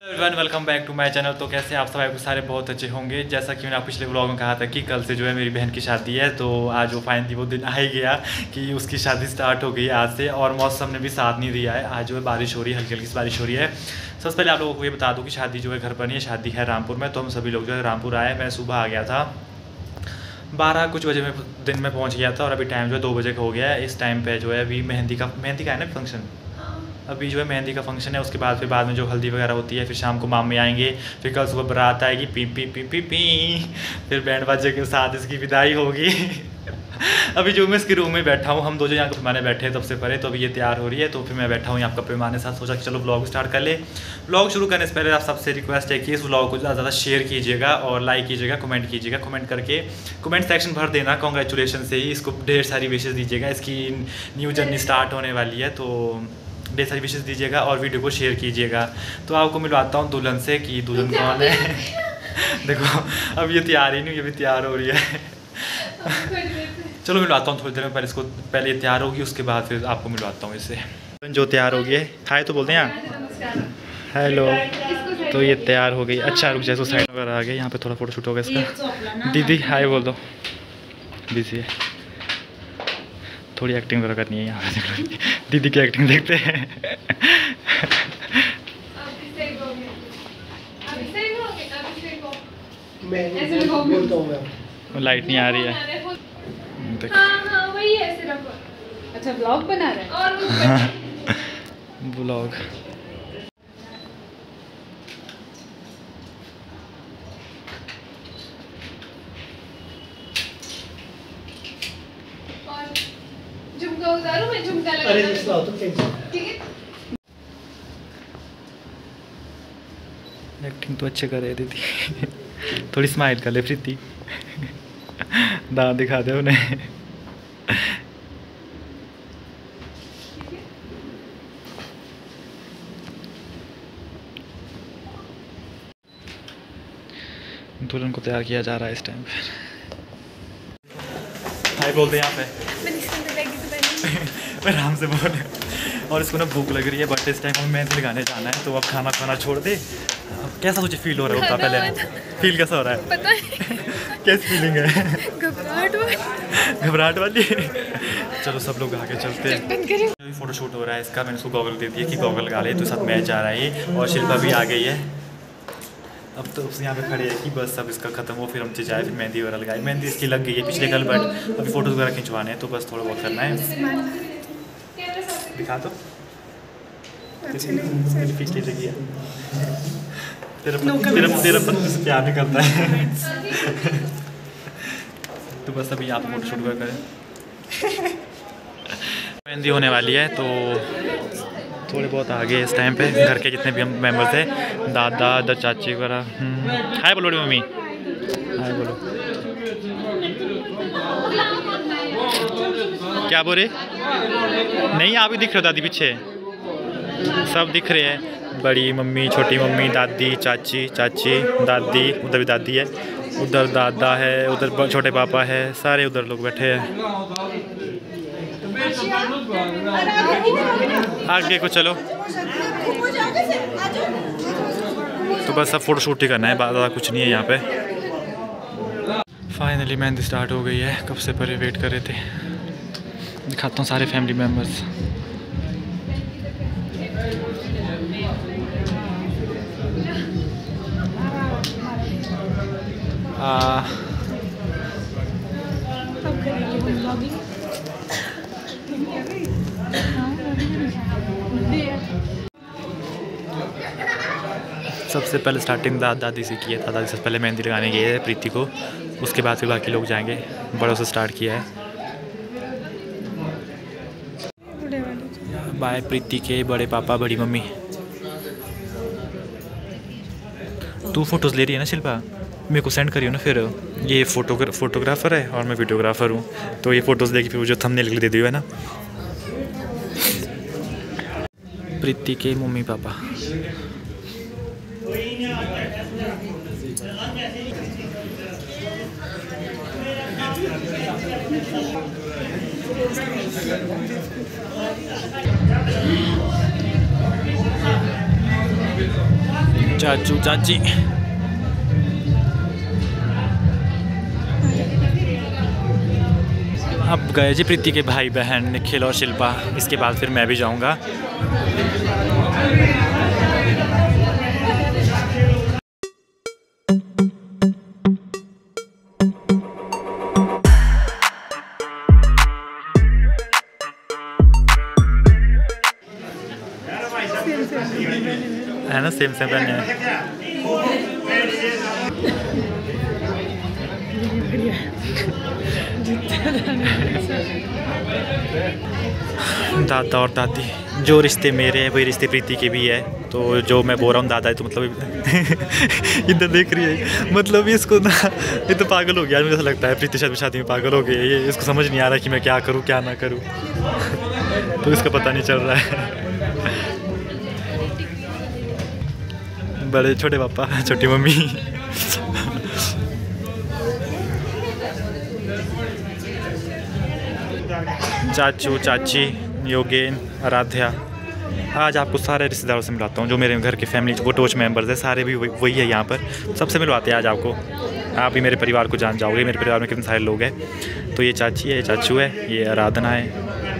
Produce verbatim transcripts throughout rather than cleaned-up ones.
Everyone, welcome back to my channel. तो कैसे आप सब आपके सारे बहुत अच्छे होंगे। जैसा कि मैंने आप पिछले व्लॉग में कहा था कि कल से जो है मेरी बहन की शादी है, तो आज वो फाइनली वो दिन आ ही गया कि उसकी शादी स्टार्ट हो गई है आज से। और मौसम ने भी साथ नहीं दिया है, आज जो है बारिश हो रही है, हल्की हल्की बारिश हो रही है। सबसे पहले आप लोगों को ये बता दूँ कि शादी जो है घर पर नहीं है, शादी है रामपुर में। तो हम सभी लोग जो है रामपुर आए। मैं सुबह आ गया था, बारह कुछ बजे में दिन में पहुंच गया था, और अभी टाइम जो है दो बजे का हो गया है। इस टाइम पे जो है अभी मेहंदी का मेहंदी का है ना फंक्शन, अभी जो है मेहंदी का फंक्शन है। उसके बाद फिर बाद में जो हल्दी वगैरह होती है, फिर शाम को मामे आएंगे, फिर कल सुबह बारात आएगी, पी पी पी पी पी फिर बैंड बाजे के साथ इसकी विदाई होगी। अभी जो मैं इसके रूम में बैठा हूँ, हम दो जो यहाँ कपड़े माने बैठे हैं सबसे पहले, तो अभी ये तैयार हो रही है। तो फिर मैं बैठा हूँ यहाँ कपड़े माने साथ, सोचा कि चलो ब्लॉग स्टार्ट कर ले। ब्लॉग शुरू करने से पहले आप सबसे रिक्वेस्ट है कि इस ब्लॉग को ज़्यादा ज़्यादा शेयर कीजिएगा और लाइक कीजिएगा, कमेंट कीजिएगा। कमेंट करके कमेंट सेक्शन भर देना कॉन्ग्रेचुलेशन से ही, इसको ढेर सारी विशेष दीजिएगा। इसकी न्यू जर्नी स्टार्ट होने वाली है, तो ढेर सारी विशेष दीजिएगा और वीडियो को शेयर कीजिएगा। तो आपको मिलवाता हूँ दुल्हन से कि दुल्हन कौन है। देखो अब ये तैयार ही नहीं, ये भी तैयार हो रही है। चलो मिलवाता हूँ थोड़ी देर में, पहले इसको पहले ये तैयार होगी, उसके बाद फिर आपको मिलवाता हूँ इससे। जो तैयार हो गई है, हाय तो बोलते हैं यहाँ, हेलो। तो ये तैयार हो गई। अच्छा रुक जाए, तो साइड वगैरह आ गए, यहाँ पे थोड़ा फोटो शूट होगा इसका। दीदी हाय बोल दो, बिजी है, थोड़ी एक्टिंग वगैरह करनी है यहाँ पे। दीदी की एक्टिंग देखते हैं। लाइट नहीं आ रही है। अच्छा ब्लॉग बना रहे हैं। ब्लॉग झुमका उतारो, मैं झुमका लगा। अरे इसको तो ठीक है। एक्टिंग तो अच्छे कर रहे दीदी। थोड़ी स्माइल कर ले प्रीति, दांत दिखा दे उन्हें। दुल्हन को तैयार किया जा रहा है इस टाइम पे। हाय बोल दे यहाँ पे। मैं आराम से बोल। और इसको ना भूख लग रही है, बट इस टाइम हमें मेहंदी लगाने जाना है, तो अब खाना खाना छोड़ दे। कैसा तुझे फील हो रहा है? होता पहले फील कैसा हो रहा है? पता है कैसी फीलिंग है? घबराहट वाली। घबराहट वाली। चलो सब लोग आगे चलते हैं। फोटो शूट हो रहा है इसका, मैंने उसको गॉगल दे दिया कि गॉगल लगा ले, तो साथ मैच जा रहा है। और शिल्पा भी आ गई है। अब तो उसने यहाँ पे खड़े है कि बस अब इसका खत्म हो, फिर हम जाए, फिर मेहंदी वगैरह लगाए। मेहंदी इसकी लग गई है पिछले कल, बट अभी फोटोज़ वगैरह खिंचवाने हैं, तो बस थोड़ा बहुत करना है। दिखा दो पिछली लगी है। तेरा तेरा तेरा पत्नी से प्यार नहीं करता है। तो बस अभी यहाँ पे फोटो शूट करें। मेहंदी होने वाली है, तो थोड़े बहुत आगे इस टाइम पे घर के जितने भी हम मेंबर्स हैं, दादा दादा चाची वगैरह। हाय बोलो मम्मी, हाय बोलो। क्या बोल रहे? नहीं आप ही दिख रहे हो दादी, पीछे सब दिख रहे हैं। बड़ी मम्मी, छोटी मम्मी, दादी, चाची चाची दादी, उधर भी दादी है, उधर दादा है, उधर छोटे पापा है, सारे उधर लोग बैठे हैं। आगे को चलो। तो बस सब फोटो शूट ही करना है, ज़्यादा कुछ नहीं है यहाँ पे। फाइनली मेहंदी स्टार्ट हो गई है, कब से पहले वेट कर रहे थे। दिखाता हूँ सारे फैमिली मेम्बर्स। आ सबसे पहले स्टार्टिंग दादा दादी से किया था। दादी से पहले मेहंदी लगाने गए है प्रीति को, उसके बाद फिर बाकी लोग जाएंगे। बड़ों से स्टार्ट किया है। बाय प्रीति के बड़े पापा, बड़ी मम्मी। तू फोटोज़ ले रही है ना शिल्पा? मेरे को सेंड करियो ना फिर। ये फोटोग्रा फोटोग्राफर है और मैं वीडियोग्राफर हूँ, तो ये फ़ोटोज़ लेके फिर जो थंबनेल के लिए दे दियो है ना। प्रीति के मम्मी पापा। चाचू चाची। अब गए जी प्रीति के भाई बहन निखिल और शिल्पा, इसके बाद फिर मैं भी जाऊंगा। है ना, सेम सेम पहने हैं। दादा और दादी, जो रिश्ते मेरे हैं वही रिश्ते प्रीति के भी है। तो जो मैं बोल रहा हूँ दादा है तो मतलब इधर देख रही है, मतलब इसको ना ये तो पागल हो गया। मुझे ऐसा लगता है प्रीति शायद शादी में पागल हो गई है ये, इसको समझ नहीं आ रहा कि मैं क्या करूँ क्या ना करूँ। तो इसका पता नहीं चल रहा है। बड़े छोटे पापा छोटी मम्मी। चाचू चाची योगेन आराध्या। आज आपको सारे रिश्तेदारों से मिलाता हूँ जो मेरे घर के फैमिली वो टोच मेंबर्स हैं, सारे भी वही है यहाँ पर। सबसे मिलवाते हैं आज आपको। आप भी मेरे परिवार को जान जाओगे, मेरे परिवार में कितने सारे लोग हैं। तो ये चाची है, ये चाचू है, ये आराधना है,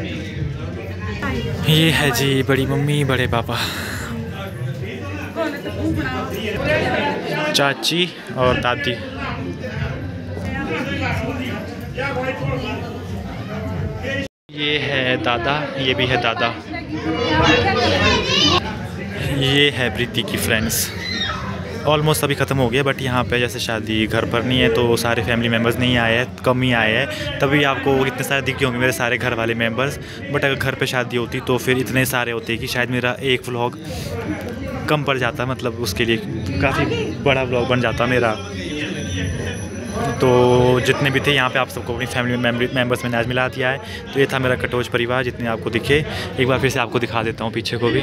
ये है जी बड़ी मम्मी बड़े पापा, चाची और दादी। ये है दादा, ये भी है दादा। ये है प्रीति की फ्रेंड्स। ऑलमोस्ट अभी ख़त्म हो गया, बट यहाँ पे जैसे शादी घर पर नहीं है तो सारे फैमिली मेम्बर्स नहीं आए हैं, कम ही आए हैं। तभी आपको इतने सारे दिखे होंगे मेरे सारे घर वाले मेम्बर्स। बट अगर घर पे शादी होती तो फिर इतने सारे होते कि शायद मेरा एक व्लॉग कम पड़ जाता, मतलब उसके लिए काफ़ी बड़ा व्लॉग बन जाता मेरा। तो जितने भी थे यहाँ पे आप सबको अपनी फैमिली मेम्बर्स मैंने आज मिला दिया है। तो ये था मेरा कटोच परिवार, जितने आपको दिखे। एक बार फिर से आपको दिखा देता हूँ पीछे को भी।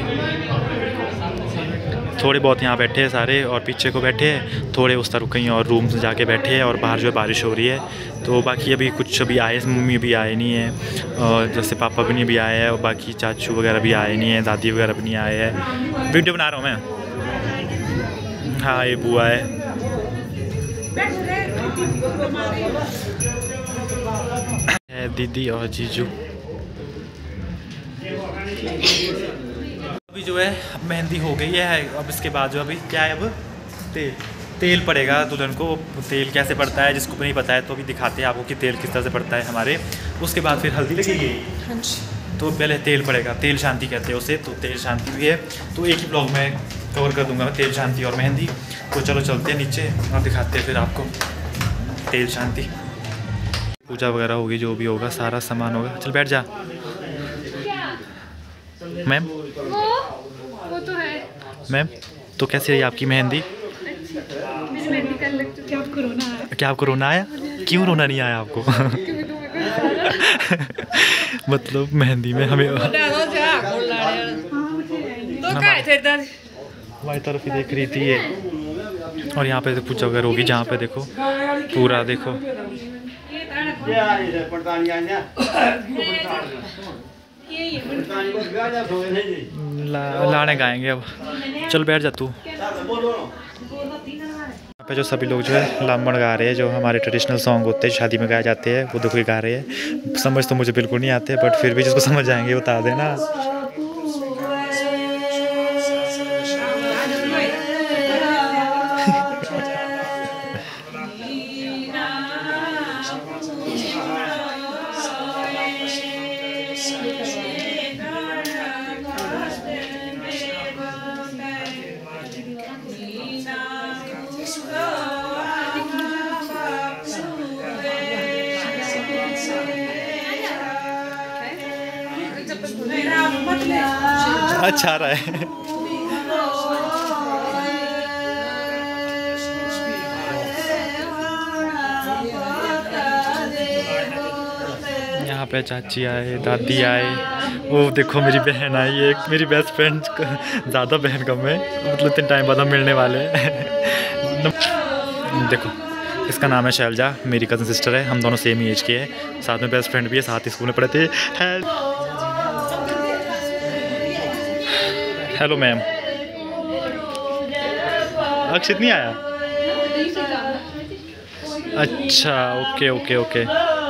थोड़े बहुत यहाँ बैठे हैं सारे और पीछे को बैठे हैं, थोड़े उस तरफ कहीं और रूम से जाके बैठे हैं और बाहर जो है बारिश हो रही है। तो बाकी अभी कुछ अभी आए, मम्मी भी आए नहीं है, और जैसे पापा भी नहीं भी आए हैं, और बाकी चाचू वगैरह भी आए नहीं है, दादी वगैरह भी नहीं आए हैं। वीडियो बना रहा हूँ मैं। हाँ ये बुआ है। है दीदी और जीजू। अभी जो है मेहंदी हो गई है। अब इसके बाद जो अभी क्या है, अब तेल तेल पड़ेगा दुल्हन को। तेल कैसे पड़ता है जिसको नहीं पता है तो अभी दिखाते हैं आपको कि तेल किस तरह से पड़ता है हमारे। उसके बाद फिर हल्दी लगेगी। तो पहले तेल पड़ेगा, तेल शांति कहते हैं उसे। तो तेल शांति भी है, तो एक ही ब्लॉग में कवर कर दूंगा मैं तेल शांति और मेहंदी। तो चलो चलते हैं नीचे और दिखाते हैं फिर आपको तेल शांति। पूजा वगैरह होगी, जो भी होगा सारा सामान होगा। चल बैठ जा मैम। वो वो तो है मैम। तो कैसी रही आपकी मेहंदी? मेरी मेहंदी कल लग चुकी है। आपको रोना आया? क्या आपको रोना आया? क्यों रोना नहीं आया आपको? मतलब मेहंदी में हमें हमारी तरफ ही देख रही थी ये। और यहाँ पे पूजा वगैरह होगी, जहाँ पे देखो पूरा देखो ला, लाने गाएंगे अब। चल बैठ जा तू। यहाँ पे जो सभी लोग जो है लामण गा रहे हैं, जो हमारे ट्रेडिशनल सॉन्ग होते हैं शादी में गाए जाते हैं, वो देखो ये गा रहे हैं। समझ तो मुझे बिल्कुल नहीं आते, बट फिर भी जिसको समझ आएंगे बता देना। अच्छा आ रहा है। यहाँ पे चाची आए, दादी आए, वो देखो मेरी बहन आई, एक मेरी बेस्ट फ्रेंड। ज़्यादा बहन कम है, मतलब इतने टाइम बाद हम मिलने वाले हैं। देखो इसका नाम है शैलजा, मेरी कज़न सिस्टर है। हम दोनों सेम ही एज के हैं, साथ में बेस्ट फ्रेंड भी है, साथ ही स्कूल में पढ़े थे। Hello ma'am. अक्षित नहीं आया? अच्छा ओके ओके ओके।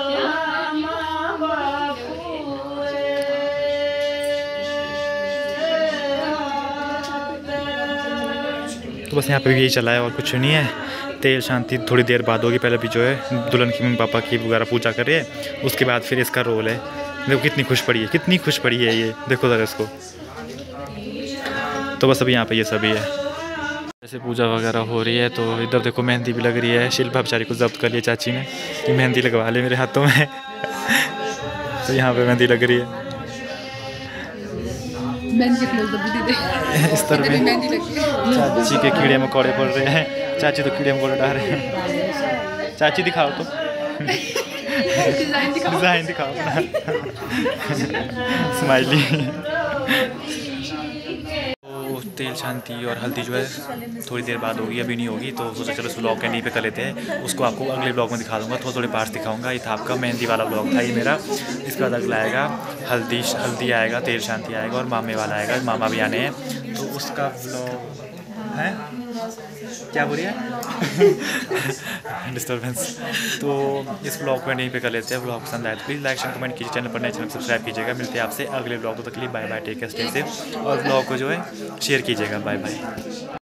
तो बस यहाँ पे भी यही चला है और कुछ नहीं है। तेल शांति थोड़ी देर बाद होगी, पहले भी जो है दुल्हन की मम्मी पापा की वगैरह पूजा कर रही है, उसके बाद फिर इसका रोल है। देखो कितनी खुश पड़ी है, कितनी खुश पड़ी है ये, देखो ज़रा इसको। तो बस अभी यहाँ पे ये सभी है। जैसे पूजा वगैरह हो रही है तो इधर देखो मेहंदी भी लग रही है। शिल्पा बेचारी को जब्त कर लिया चाची ने कि मेहंदी लगवा ले मेरे हाथों में। तो यहाँ पे मेहंदी लग रही है इस तरह में। चाची के कीड़े मकोड़े पड़ रहे हैं, चाची तो कीड़े मकोड़े डाल रहे हैं। चाची दिखाओ तो डिज़ाइन दिखाओ स्माइली। तो तेल शांति और हल्दी जो है थोड़ी देर बाद होगी, अभी नहीं होगी। तो सोचा चलो इस ब्लॉग के नहीं पे कर लेते हैं, उसको आपको अगले ब्लॉग में दिखा दूंगा। थोड़े थोड़े पार्ट्स दिखाऊंगा। ये था आपका मेहंदी वाला ब्लॉग था ये मेरा। इसके बाद अगला आएगा हल्दी हल्दी आएगा, तेल शांति आएगा और मामे वाला आएगा, मामा भी आने हैं। तो उसका ब्लॉग है क्या बोल रही है डिस्टर्बेंस। तो इस ब्लॉग को नहीं पे कर लेते हैं। ब्लॉग पसंद आए तो प्लीज़ लाइक शेयर कमेंट कीजिए, चैनल पर नए चैनल सब्सक्राइब कीजिएगा। मिलते हैं आपसे अगले ब्लॉग को, तकलीफ bye bye, take care, stay safe और ब्लॉग को जो है शेयर कीजिएगा। Bye bye.